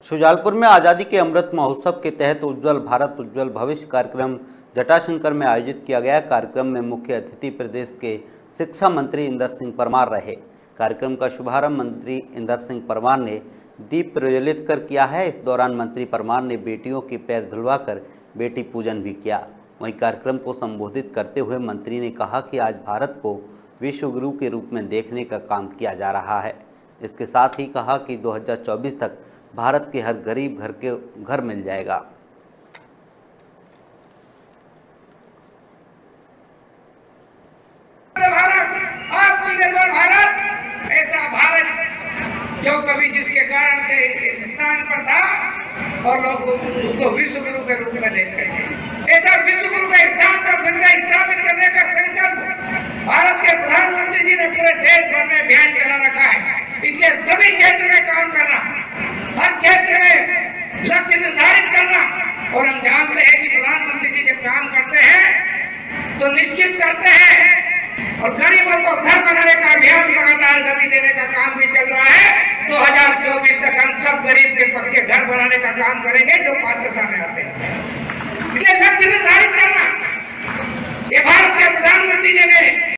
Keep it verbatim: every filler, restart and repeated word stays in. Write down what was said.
शुजालपुर में आज़ादी के अमृत महोत्सव के तहत उज्ज्वल भारत उज्ज्वल भविष्य कार्यक्रम जटाशंकर में आयोजित किया गया। कार्यक्रम में मुख्य अतिथि प्रदेश के शिक्षा मंत्री इंदर सिंह परमार रहे। कार्यक्रम का शुभारंभ मंत्री इंदर सिंह परमार ने दीप प्रज्वलित कर किया है। इस दौरान मंत्री परमार ने बेटियों के पैर धुलवाकर बेटी पूजन भी किया। वहीं कार्यक्रम को संबोधित करते हुए मंत्री ने कहा कि आज भारत को विश्व गुरु के रूप में देखने का काम किया जा रहा है। इसके साथ ही कहा कि दो हज़ार चौबीस तक भारत के हर गरीब घर के घर मिल जाएगा। भारत, आत्मनिर्भर भारत, ऐसा भारत जो कभी जिसके कारण से इस स्थान पर था और लोग उसको विश्व गुरु के रूप में देखते हैं। ऐसा विश्व गुरु के स्थान पर गंगा स्थापित करने का संकल्प भारत के प्रधानमंत्री जी ने पूरे देश भर में अभियान चला रखा है। इसे सभी क्षेत्र में काम करना, हर क्षेत्र में लक्ष्य निर्धारित करना। और हम जानते हैं कि प्रधानमंत्री जी जब काम करते हैं तो निश्चित करते हैं और गरीबों को घर बनाने का अभियान लगातार गति देने का काम भी चल रहा है। दो हज़ार चौबीस तक हम सब गरीब के पक्के घर बनाने का काम करेंगे जो पात्रता में आते हैं। इसे लक्ष्य निर्धारित करना ये भारत के प्रधानमंत्री जी ने